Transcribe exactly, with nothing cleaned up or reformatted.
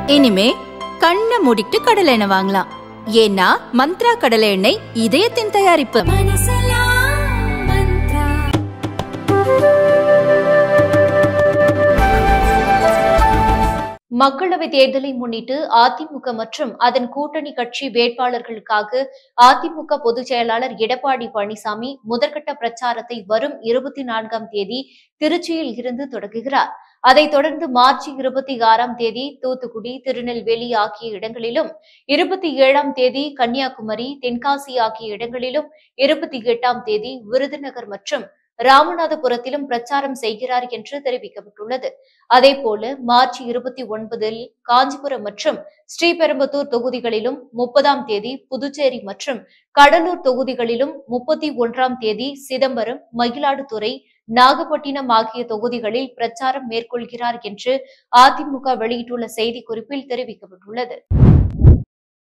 இனிமே கண்ணை மூடிட்டு கடலை எண்ணெய் வாங்கலாம். ஏன்னா மந்த்ரா கடலை எண்ணெய் இதயத்தின் தயாரிப்பு. மக்களவை தேர்தலை முன்னிட்டு அதிமுக மற்றும் அதன் கூட்டணி கட்சி வேட்பாளர்களுக்காக அதிமுக பொதுச் செயலாளர் எடப்பாடி பழனிசாமி முதற்கட்ட பிரச்சாரத்தை வரும் இருபத்தி நான்காம் தேதி திருச்சியில் இருந்து தொடங்குகிறார். அதைத் தொடர்ந்து மார்ச் இருபத்தி ஆறாம் தேதி தூத்துக்குடி, திருநெல்வேலி ஆகிய இடங்களிலும், இருபத்தி ஏழாம் தேதி கன்னியாகுமரி, தென்காசி ஆகிய இடங்களிலும், இருபத்தி எட்டாம் தேதி விருதுநகர் மற்றும் ராமநாதபுரத்திலும் பிரச்சாரம் செய்கிறார் என்று தெரிவிக்கப்பட்டுள்ளது. அதேபோல மார்ச் இருபத்தி ஒன்பதில் காஞ்சிபுரம் மற்றும் ஸ்ரீபெரும்புதூர் தொகுதிகளிலும், முப்பதாம் தேதி புதுச்சேரி மற்றும் கடலூர் தொகுதிகளிலும், முப்பத்தி ஒன்றாம் தேதி சிதம்பரம், மயிலாடுதுறை, நாகப்பட்டினம் ஆகிய தொகுதிகளில் பிரச்சாரம் மேற்கொள்கிறார் என்று அதிமுக வெளியிட்டுள்ள செய்திக்குறிப்பில் தெரிவிக்கப்பட்டுள்ளது.